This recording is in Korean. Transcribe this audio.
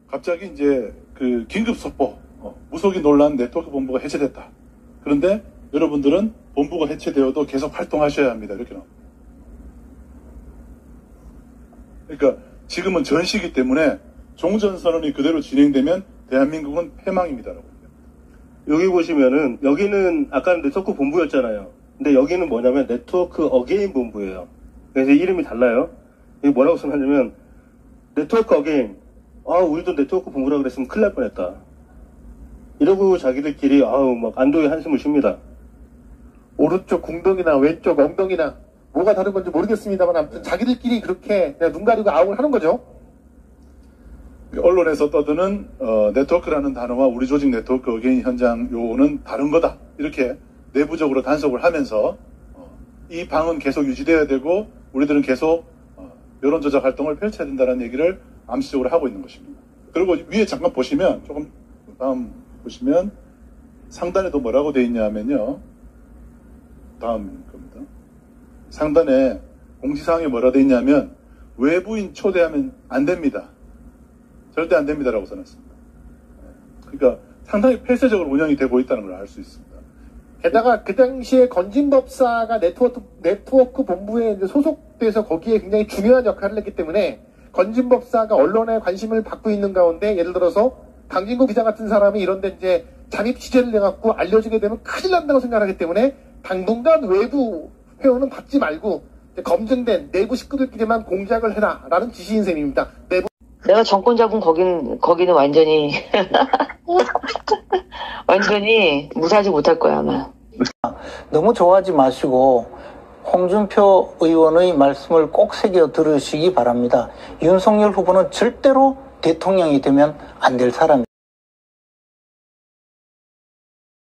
갑자기 이제 그 긴급 속보, 무속인 논란 네트워크 본부가 해체됐다. 그런데 여러분들은 본부가 해체되어도 계속 활동하셔야 합니다. 이렇게 나옵니다. 그러니까 지금은 전시기 때문에 종전선언이 그대로 진행되면 대한민국은 패망입니다라고. 여기 보시면은 여기는 아까는 네트워크 본부였잖아요. 근데 여기는 뭐냐면 네트워크 어게인 본부예요. 그래서 이름이 달라요. 이게 뭐라고 써놨냐면 네트워크 어게인. 아, 우리도 네트워크 본부라 그랬으면 큰일 날 뻔했다. 이러고 자기들끼리 막 안도의 한숨을 쉽니다. 오른쪽 궁덩이나 왼쪽 엉덩이나 뭐가 다른 건지 모르겠습니다만 아무튼 자기들끼리 그렇게 그냥 눈 가리고 아웅을 하는 거죠. 언론에서 떠드는 네트워크라는 단어와 우리 조직 네트워크 어게인 현장 요는 다른 거다. 이렇게 내부적으로 단속을 하면서 이 방은 계속 유지되어야 되고 우리들은 계속 여론조작 활동을 펼쳐야 된다는 얘기를 암시적으로 하고 있는 것입니다. 그리고 위에 잠깐 보시면 조금 다음 보시면 상단에도 뭐라고 되어 있냐 하면요. 다음 겁니다. 상단에 공지사항에 뭐라고 되어 있냐면 외부인 초대하면 안 됩니다. 절대 안 됩니다라고 써놨습니다. 그러니까 상당히 폐쇄적으로 운영이 되고 있다는 걸 알 수 있습니다. 게다가 그 당시에 건진법사가 네트워크 본부에 이제 소속돼서 거기에 굉장히 중요한 역할을 했기 때문에 건진법사가 언론의 관심을 받고 있는 가운데 예를 들어서 강진구 기자 같은 사람이 이런데 이제 잠입 취재를 해갖고 알려주게 되면 큰일 난다고 생각하기 때문에 당분간 외부 회원은 받지 말고 검증된 내부 식구들끼리만 공작을 해라라는 지시인 셈입니다. 내가 정권 잡은 거기는 완전히 완전히 무사하지 못할 거야 아마. 너무 좋아하지 마시고 홍준표 의원의 말씀을 꼭 새겨 들으시기 바랍니다. 윤석열 후보는 절대로 대통령이 되면 안 될 사람입니다.